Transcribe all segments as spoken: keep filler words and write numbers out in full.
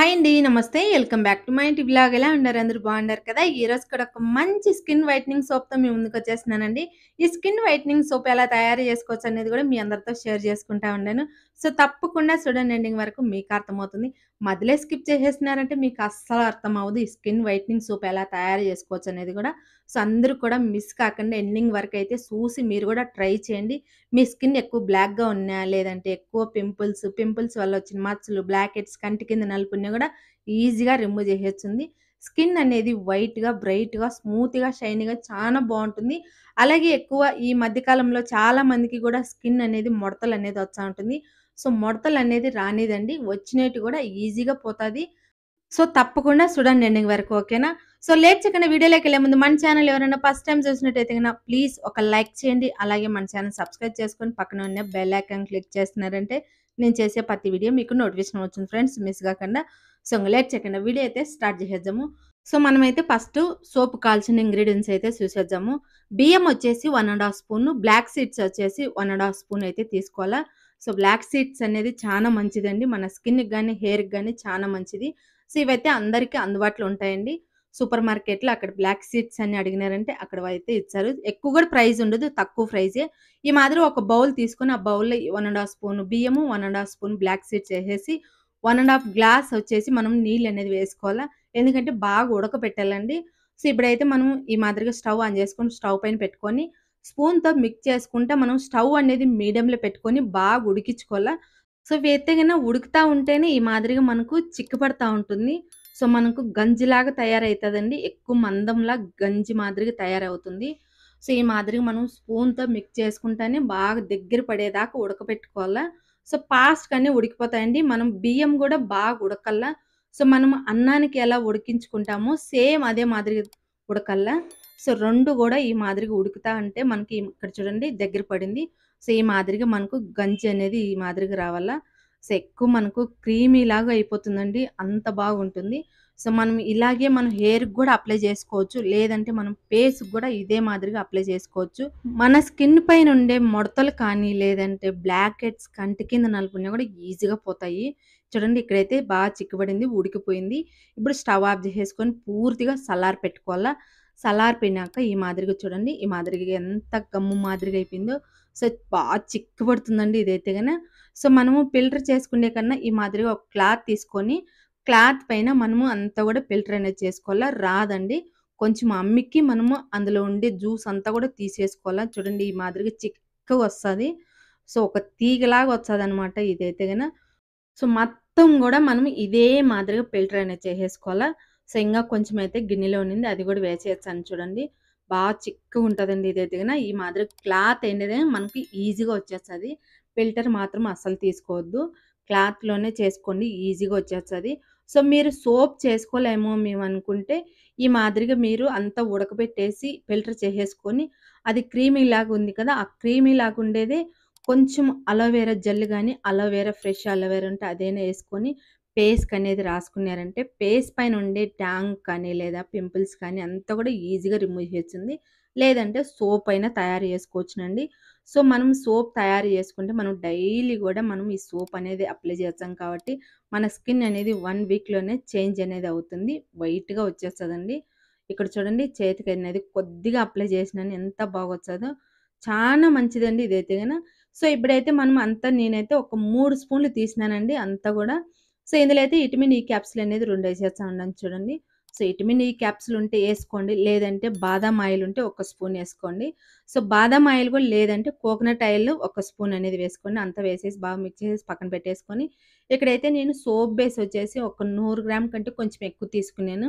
Hi అండి. నమస్తే. Welcome back to my ఇంటి వ్లాగ్. ఎలా ఉన్నారు? అందరూ బాగున్నారు కదా! ఈరోజు కూడా ఒక మంచి స్కిన్ వైట్నింగ్ సోప్‌తో మీ ముందుకొచ్చేస్తున్నానండి. ఈ స్కిన్ వైట్నింగ్ సోప్ ఎలా తయారు చేసుకోవచ్చు అనేది కూడా మీ అందరితో షేర్ చేసుకుంటా ఉన్నాను. సో, తప్పకుండా చూడండి ఎండింగ్ వరకు మీకు అర్థమవుతుంది. మధ్యలో స్కిప్ చేసేసినారంటే మీకు అస్సలు అర్థం అవ్వదు. ఈ స్కిన్ వైట్నింగ్ సోప్ ఎలా తయారు చేసుకోవచ్చు అనేది కూడా. సో, అందరూ కూడా మిస్ కాకుండా ఎండింగ్ వరకు అయితే చూసి మీరు కూడా ట్రై చేయండి. మీ స్కిన్ ఎక్కువ బ్లాక్‌గా ఉన్నా, లేదంటే ఎక్కువ పింపుల్స్, పింపుల్స్ వల్ల వచ్చిన మచ్చలు, బ్లాక్ హెడ్స్, కంటి కింద నలుపున్నా గూడా ఈజీగా రిమూవ్ చేసేస్తుంది. స్కిన్ అనేది వైట్‌గా, బ్రైట్‌గా, స్మూత్‌గా, షైనీగా చానా బావుంటుంది. అలాగే ఎక్కువ ఈ మధ్య కాలంలో చాలా మందికి గూడా స్కిన్ అనేది ముడతలనేది వస్తా ఉంటుంది. సో, ముడతలనేది రానీదండి. వచ్చినేటివి గూడా ఈజీగా పోతాది. సో, తప్పకుండా చూడండి ఎండింగ్ వరకు. ఓకేనా? సో, లేట్ చేయకుండా వీడియోలోకెళ్ళే ముందు మన ఛానల్ ఎవరైనా ఫస్ట్ టైమ్ చూసినట్టయితే గన ప్లీజ్ ఒక లైక్ చేయండి. అలాగే మన ఛానల్ సబ్స్క్రైబ్ చేసుకొని పక్కన ఉన్న బెల్ ఐకాన్ క్లిక్ చేస్తున్నారంటే నేను చేసే ప్రతి వీడియో మీకు నోటిఫికేషన్ వస్తుంది ఫ్రెండ్స్. మిస్ కాకుండా. సో, ఇంగ లేట్ చేయకుండా వీడియో అయితే స్టార్ట్ చేసేద్దాము. సో, మనమైతే ఫస్టు సోప్ కావాల్సిన ఇంగ్రీడియెంట్స్ అయితే చూసేద్దాము. బియ్యం వచ్చేసి ఒకటి ½ స్పూను, బ్లాక్ సీడ్స్ వచ్చేసి ఒకటి ½ స్పూన్ అయితే తీసుకోవాలా. సో, బ్లాక్ సీడ్స్ అనేది చాలా మంచిదండి. మన స్కిన్‌కి గాని, హెయిర్‌కి గాని చాలా మంచిది. సో, ఇవైతే అందరికీ అందుబాటులో ఉంటాయండి. సూపర్ మార్కెట్‌లో అక్కడ బ్లాక్ సీడ్స్ అని అడిగినారంటే అక్కడ అయితే ఇచ్చారు. ఎక్కువ కూడా ప్రైస్ ఉండదు. తక్కువ ప్రైజే. ఈ మాదిరి ఒక బౌల్ తీసుకొని ఆ బౌల్‌లో ఒకటి ½ స్పూన్ బియ్యము, ఒకటి ½ స్పూన్ బ్లాక్ సీడ్స్ ఏసేసి ఒకటి ½ గ్లాస్ వచ్చేసి మనం నీళ్ళనేది వేసుకోవాలా. ఎందుకంటే బాగా ఉడకపెట్టాలండి. సో, ఇప్పుడైతే మనం ఈ మాదిరిగా స్టవ్ ఆన్ చేసుకొని స్టవ్ పైన పెట్టుకొని స్పూన్‌తో మిక్స్ చేసుకుంటా మనం స్టవ్ అనేది మీడియంలో పెట్టుకొని బాగా ఉడికించుకోవాలా. సో, వేస్తే గిన ఉడుకుతా ఉంటేనే ఈ మాదిరిగా మనకు చిక్కపడతా ఉంటుంది. సో, మనకు గంజిలాగా తయారైతదండి. ఎక్కువ మందంలా గంజి మాదిరిగా తయారవుతుంది. సో, ఈ మాదిరిగా మనం స్పూన్‌తో మిక్స్ చేసుకుంటానే బాగా దగ్గర పడేదాకా ఉడకపెట్టుకోవాలా. సో, ఫాస్ట్‌గానే ఉడికిపోతాయండి. మనం బియ్యం గూడా బాగా ఉడకల్లా. సో, మనం అన్నానికి ఎలా ఉడికించుకుంటామో సేమ్ అదే మాదిరిగా ఉడకల్లా. సో, రెండు గూడా ఈ మాదిరిగా ఉడుకుతా ఉంటే మనకి ఇక్కడ చూడండి దగ్గర పడింది. సో, ఈ మాదిరిగా మనకు గంజి అనేది ఈ మాదిరిగా రావాలా. సో, ఎక్కువ మనకు క్రీమీలాగా అయిపోతుందండి. అంత బాగుంటుంది. సో, మనం ఇలాగే మనం హెయిర్‌కి గూడా అప్లై చేసుకోవచ్చు. లేదంటే మనం ఫేస్‌కి గూడా ఇదే మాదిరిగా అప్లై చేసుకోవచ్చు. మన స్కిన్ పైన ఉండే ముడతలు కానీ, లేదంటే బ్లాక్ హెడ్స్, కంటి కింద నలుపున్నా గూడా ఈజీగా పోతాయి. చూడండి ఇక్కడైతే బాగా చిక్కబడింది, ఉడికిపోయింది. ఇప్పుడు స్టవ్ ఆఫ్ చేసేసుకొని పూర్తిగా సల్లారపెట్టుకోవాలా. సల్లారిపోయినాక ఈ మాదిరిగా చూడండి. ఈ మాదిరిగా ఎంత గమ్ము మాదిరిగా అయిపోయిందో. సో, బాగా చిక్కబడుతుందండి ఇదైతే గన. సో, మనము ఫిల్టర్ చేసుకునే కన్నా ఈ మాదిరిగా ఒక క్లాత్ తీసుకొని, క్లాత్ పైన మనము అంతా గూడా ఫిల్టర్ అనేది చేసుకోవాలా. రాదండి. కొంచెం అమ్మికి మనము అందులో ఉండే జ్యూస్ అంతా గూడా తీసేసుకోవాలా. చూడండి ఈ మాదిరిగా చిక్కగొస్తది. సో, ఒక తీగలాగా వస్తదనమాట ఇదైతే గన. సో, మొత్తం గూడా మనం ఇదే మాదిరిగా ఫిల్టర్ అనేది చేసేసుకోవాలా. సో, ఇంగా కొంచెం అయితే గిన్నెలో ఉన్నింది. అది గూడా వేసేయచ్చాను చూడండి. బాగా చిక్కగుంటదండి ఇదైతే గిన. ఈ మాదిరిగా క్లాత్ అనేది మనకి ఈజీగా వచ్చేస్తది. ఫిల్టర్ మాత్రం అస్సలు తీసుకోవద్దు. క్లాత్‌లోనే చేసుకోండి. ఈజీగా వచ్చేస్తది. సో, మీరు సోప్ చేసుకోలేము మేమనుకుంటే, ఈ మాదిరిగా మీరు అంతా ఉడకబెట్టేసి ఫిల్టర్ చేసేసుకొని, అది క్రీమీలాగా ఉంది కదా! ఆ క్రీమీలాగా ఉండేదే కొంచెం అలోవెరా జెల్ గాని, అలోవెరా ఫ్రెష్ అలోవెరా ఉంటే అదైనా యేసుకొని ఫేస్‌కనేది రాసుకున్నారంటే, ఫేస్ పైన ఉండే ట్యాంక్ కానీ, లేదా పింపుల్స్ కానీ అంతా కూడా ఈజీగా రిమూవ్ చేస్తుంది. లేదంటే సోప్ అయినా తయారు చేసుకోవచ్చునండి. సో, మనం సోప్ తయారు చేసుకుంటే మనం డైలీ గూడా మనం ఈ సోప్ అనేది అప్లై చేస్తాం కాబట్టి, మన స్కిన్ అనేది ఒక వీక్‌లోనే చేంజ్ అనేది అవుతుంది. వైట్‌గా వచ్చేస్తదండి. ఇక్కడ చూడండి చేతికనేది కొద్దిగా అప్లై చేసినాను ఎంత బాగొచ్చాదో. చానా మంచిదండి ఇదైతే గన. సో, ఇప్పుడైతే మనం అంతా నేనైతే ఒక మూడు స్పూన్లు తీసినానండి అంతా గూడా. సో, ఇందులో అయితే విటమిన్ ఈ క్యాప్సూల్ అనేది రెండు ఏసేస్తా ఉన్నాను చూడండి. సో, విటమిన్ ఈ క్యాప్సూల్ ఉంటే ఏసుకోండి. లేదంటే బాదాం ఆయిల్ ఉంటే ఒక స్పూన్ ఏసుకోండి. సో, బాదాం ఆయిల్ కూడా లేదంటే కోకోనట్ ఆయిల్ ఒక స్పూన్ అనేది వేసుకోండి. అంతా వేసేసి బాగా మిక్స్ చేసేసి పక్కన పెట్టేసుకొని, ఇక్కడైతే నేను సోప్ బేస్ వచ్చేసి ఒక నూరు గ్రామ్ కంటే కొంచెం ఎక్కువ తీసుకున్నాను.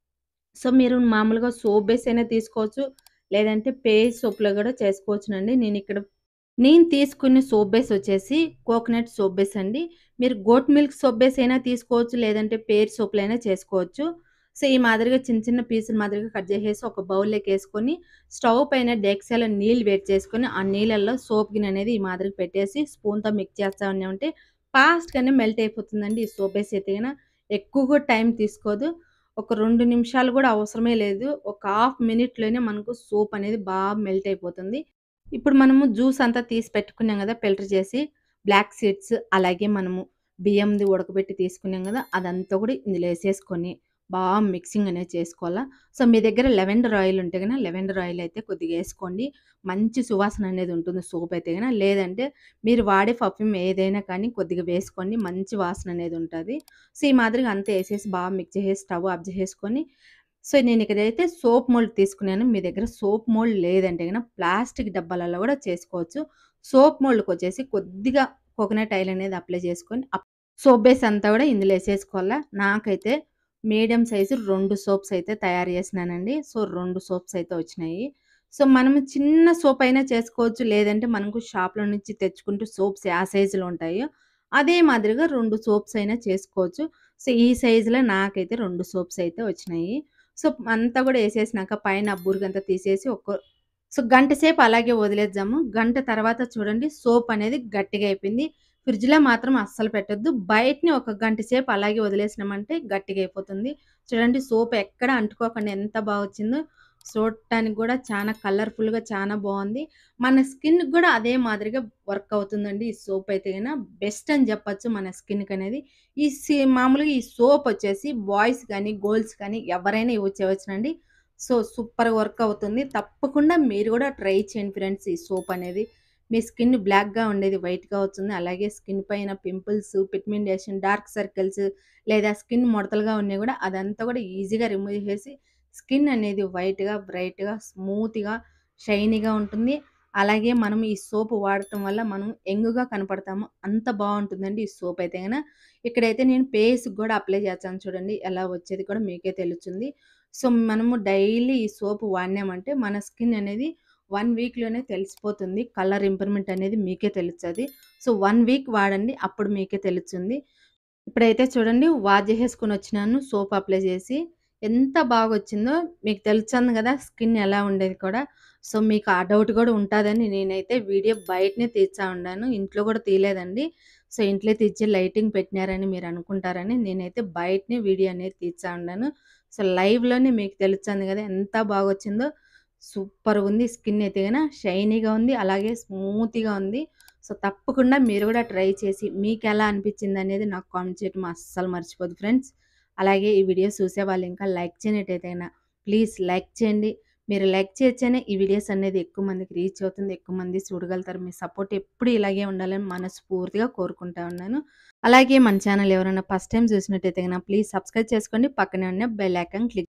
సో, మీరు మామూలుగా సోప్ బేస్ అయినా తీసుకోవచ్చు. లేదంటే పేస్ సోప్‌లో గూడా చేసుకోవచ్చునండి. నేనిక్కడ నేను తీసుకునే సోప్ బేస్ వచ్చేసి కోకోనట్ సోప్ బేస్ అండి. మీరు గోట్ మిల్క్ సోప్ బేస్ అయినా తీసుకోవచ్చు. లేదంటే పేర్ సోప్‌లైనా చేసుకోవచ్చు. సో, ఈ మాదిరిగా చిన్న చిన్న పీసులు మాదిరిగా కట్ చేసేసి ఒక బౌల్‌లోకేసుకొని స్టవ్ పైన డెక్సాలో నీళ్ళు వేడి చేసుకొని, ఆ నీళ్ళల్లో సోప్ గిన్నె అనేది ఈ మాదిరిగా పెట్టేసి స్పూన్‌తో మిక్స్ చేస్తా ఉన్నామంటే ఫాస్ట్‌గానే మెల్ట్ అయిపోతుందండి ఈ సోప్ బేస్ అయితే గిన. ఎక్కువ కూడా టైం తీసుకోదు. ఒక రెండు నిమిషాలు గూడా అవసరమే లేదు. ఒక హాఫ్ మినిట్‌లోనే మనకు సోప్ అనేది బాగా మెల్ట్ అయిపోతుంది. ఇప్పుడు మనము జ్యూస్ అంతా తీసి పెట్టుకున్నాం గదా! ఫిల్టర్ చేసి బ్లాక్ సీడ్స్ అలాగే మనము బియ్యంది ఉడకబెట్టి తీసుకున్నాం గదా! అదంతా కూడా ఇందులో ఏసేసుకొని బాగా మిక్సింగ్ అనేది చేసుకోవాలా. సో, మీ దగ్గర లెవెండర్ ఆయిల్ ఉంటే గన లెవెండర్ ఆయిల్ అయితే కొద్దిగా ఏసుకోండి. మంచి సువాసన అనేది ఉంటుంది సోప్ అయితే గన. లేదంటే మీరు వాడే పర్ఫ్యూమ్ ఏదైనా కానీ కొద్దిగా వేసుకోండి. మంచి వాసన అనేది ఉంటది. సో, ఈ మాదిరిగా అంతా ఏసేసి బాగా మిక్స్ చేసేసి స్టవ్ ఆఫ్ చేసేసుకొని సో, నేనిక్కడైతే సోప్ మోల్డ్ తీసుకున్నాను. మీ దగ్గర సోప్ మోల్డ్ లేదంటే గన ప్లాస్టిక్ డబ్బాలలో గూడా చేసుకోవచ్చు. సోప్ మోల్డ్‌కొచ్చేసి కొద్దిగా కోకోనట్ ఆయిల్ అనేది అప్లై చేసుకొని అప్ సోప్ బేస్ అంతా గూడా ఇందులో ఏసేసుకోవాలా. నాకైతే మీడియం సైజు రెండు సోప్స్ అయితే తయారు చేసినానండి. సో, రెండు సోప్స్ అయితే వచ్చినాయి. సో, మనము చిన్న సోప్ అయినా చేసుకోవచ్చు. లేదంటే మనకు షాప్‌లో నుంచి తెచ్చుకుంటూ సోప్స్ యా సైజులో ఉంటాయో అదే మాదిరిగా రెండు సోప్స్ అయినా చేసుకోవచ్చు. సో, ఈ సైజులో నాకైతే రెండు సోప్స్ అయితే వచ్చినాయి. సో, అంతా గూడా ఏసేసినాక పైన ఆ బురుగంతా తీసేసి ఒక సో, గంట సేపు అలాగే వదిలేద్దాము. గంట తర్వాత చూడండి సోప్ అనేది గట్టిగా అయిపోయింది. ఫ్రిడ్జ్‌లో మాత్రం అస్సలు పెట్టొద్దు. బయటనే ఒక గంట సేపు అలాగే వదిలేసినామంటే గట్టిగా అయిపోతుంది. చూడండి సోప్ ఎక్కడ అంటుకోకుండా ఎంత బా వచ్చిందో. చూడటానికి గూడా చానా కలర్‌ఫుల్‌గా చానా బావుంది. మన స్కిన్‌కి గూడా అదే మాదిరిగా వర్క్ అవుతుందండి. ఈ సోప్ అయితే గిన బెస్ట్ అని జెప్పొచ్చు మన స్కిన్‌కనేది. ఈ సి మామూలుగా ఈ సోప్ వచ్చేసి బాయ్స్ గానీ, గర్ల్స్ కానీ ఎవరైనా యూజ్ చేయవచ్చునండి. సో, సూపర్‌గా వర్క్ అవుతుంది. తప్పకుండా మీరు గూడా ట్రై చేయండి ఫ్రెండ్స్ ఈ సోప్ అనేది. మీ స్కిన్ బ్లాక్‌గా ఉండేది వైట్‌గా అవుతుంది. అలాగే స్కిన్ పైన పింపుల్స్, పిగ్మెంటేషన్, డార్క్ సర్కిల్స్ లేదా స్కిన్ ముడతలుగా ఉన్నయి గూడా అదంతా గూడా ఈజీగా రిమూవ్ చేసేసి స్కిన్ అనేది వైట్‌గా, బ్రైట్‌గా, స్మూత్‌గా, షైనీగా ఉంటుంది. అలాగే మనం ఈ సోప్ వాడటం వల్ల మనం యంగ్‌గా కనపడతాము. అంత బావుంటుందండి ఈ సోప్ అయితే గన. ఇక్కడైతే నేను ఫేస్‌కి గూడా అప్లై చేస్తాను చూడండి. ఎలా వచ్చేది కూడా మీకే తెలుస్తుంది. సో, మనము డైలీ ఈ సోప్ వాడినామంటే మన స్కిన్ అనేది ఒక వీక్‌లోనే తెలిసిపోతుంది. కలర్ ఇంప్రూవ్‌మెంట్ అనేది మీకే తెలుస్తది. సో, ఒక వీక్ వాడండి. అప్పుడు మీకే తెలుస్తుంది. ఇప్పుడైతే చూడండి వాష్ చేసేసుకొనొచ్చినాను సోప్ అప్లై చేసి. ఎంత బాగొచ్చిందో మీకు తెలుస్తుంది గదా! స్కిన్ ఎలా ఉండేది కూడా. సో, మీకు ఆ డౌట్ గూడా ఉంటాదని నేనైతే వీడియో బయటనే తీస్తా ఉండాను. ఇంట్లో గూడా తీయలేదండి. సో, ఇంట్లో తీసి లైటింగ్ పెట్టినారని మీరనుకుంటారని నేనైతే బయటనే వీడియో అనేది తీస్తా ఉండాను. సో, లైవ్‌లోనే మీకు తెలుస్తుంది గదా! ఎంత బాగొచ్చిందో. సూపర్‌గుంది స్కిన్ అయితే గన. షైనీగా ఉంది. అలాగే స్మూత్‌గా ఉంది. సో, తప్పకుండా మీరు గూడా ట్రై చేసి మీకెలా అనిపించిందనేది నాకు కామెంట్ చేయటం అస్సలు మర్చిపోద్దు ఫ్రెండ్స్. అలాగే ఈ వీడియోస్ చూసేవాళ్ళు ఇంకా లైక్ చేయనట్టయితేనా ప్లీజ్ లైక్ చేయండి. మీరు లైక్ చేస్తేనే ఈ వీడియోస్ అనేది ఎక్కువ మందికి రీచ్ అవుతుంది. ఎక్కువ మంది చూడగలుగుతారు. మీ సపోర్ట్ ఎప్పుడు ఇలాగే ఉండాలని మనస్ఫూర్తిగా కోరుకుంటా ఉన్నాను. అలాగే మన ఛానల్ ఎవరైనా ఫస్ట్ టైమ్ చూసినట్టయితే గన ప్లీజ్ సబ్స్క్రైబ్ చేసుకోండి. పక్కనే ఉన్న బెల్ ఐకాన్ క్లిక్